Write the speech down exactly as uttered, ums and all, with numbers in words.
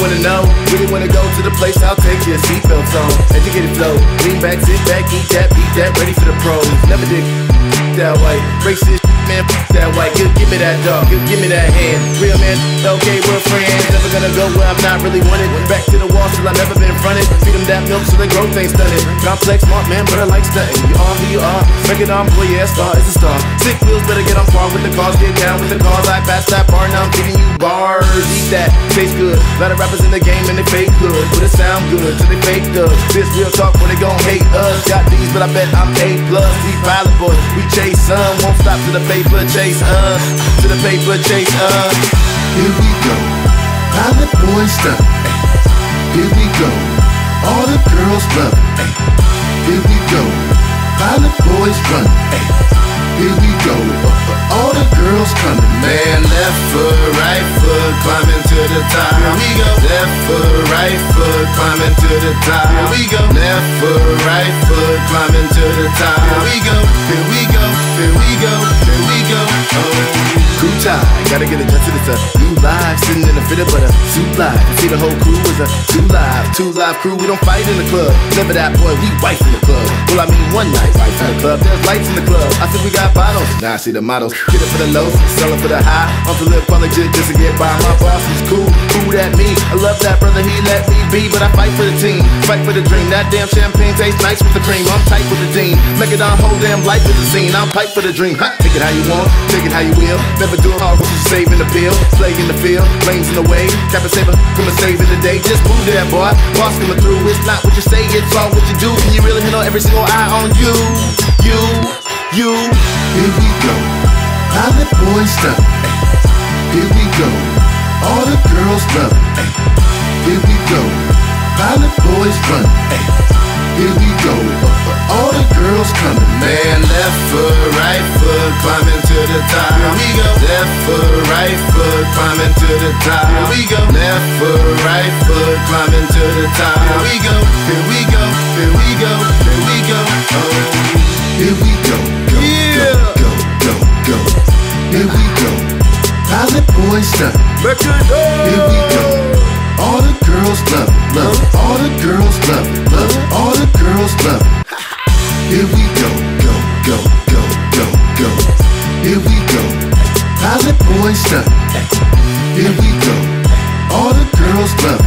wanna know, really wanna go to the place, I'll take your seatbelts on. Educated flow, lean back, sit back, eat that, beat that, ready for the pros. Never did that way, racist man, that white. Give, give me that dog, give, give me that hand. Real man, okay, we're friends. Never gonna go where I'm not really wanted. Back to the wall, still I never been fronted. Feed them that milk so they growth ain't stunted. Complex, smart man, but I like stunting. You are who you are, Mekka Don, boy, yeah, star is a star. Sick wheels, better get on par with the cars. Get down with the cars, I pass that bar, now I'm feeding you bars. Eat that, tastes good. Lot of rappers in the game and they fake good, but it sound good till they fake us. This real talk when they gon' hate us. Got these, but I bet I'm A plus. These pilot boys, we chase some, won't stop to the paper, chase us, to the paper, chase us. Here we go, pilot boys stuff. Here we go, all the girls love it. Here we go, pilot boys run. Here we go, all the girls coming. Man, left foot, right foot, climbing to the top. Here we go. Left foot, right foot, climbing to the top. Here we go. Left foot, right foot, climbing to the top. Here we go. Here we go. Here we go. Here we go. Oh. Crew tie, gotta get adjusted. It's a new live, sitting in a fitted, but a suit live. You see the whole crew is a two live, two live crew. We don't fight in the club. Never that boy, we wife in the club. Well, I mean one night, wife in the club. There's lights in the club. I think we got bottles. Now I see the models. Get it for the low, sell it for the high. I'm to live quite legit just to get by. My boss is cool, cool at me. I love that brother, he let me be. But I fight for the team, fight for the dream. That damn champagne tastes nice with the cream. I'm tight with the team. Mekka Don, whole damn life is a scene. I'll fight for the dream. Ha, take it how you want, take it how you will. Never do it hard, what you saving the pill. Play in the field, flames in the way. Cap and saber, come and save in the day. Just move there, boy. Boss coming through. It's not what you say, it's all what you do. And you really know every single eye on you. You, you. Here we go, pilot boys stuff. Here we go, all the girls love it. Here we go, pilot boys run. Here we go, all the girls coming. Man, left foot, right foot, climbing to the top. Here we go. Left foot, right foot, climbing to the top. Here we go. Left foot, right foot, climbing to the top. Here we go. Here we go. Here we go. Here we go. Oh. Here we go, go, Yeah. go, go, go, go. Here we go, pilot boys stuff. Mekka Don. Here we go, all the girls love it, love it. All the girls love it, love it. All the girls love it. Here we go, go, go, go, go, go. Here we go, pilot boys stuff. Here we go, all the girls love it.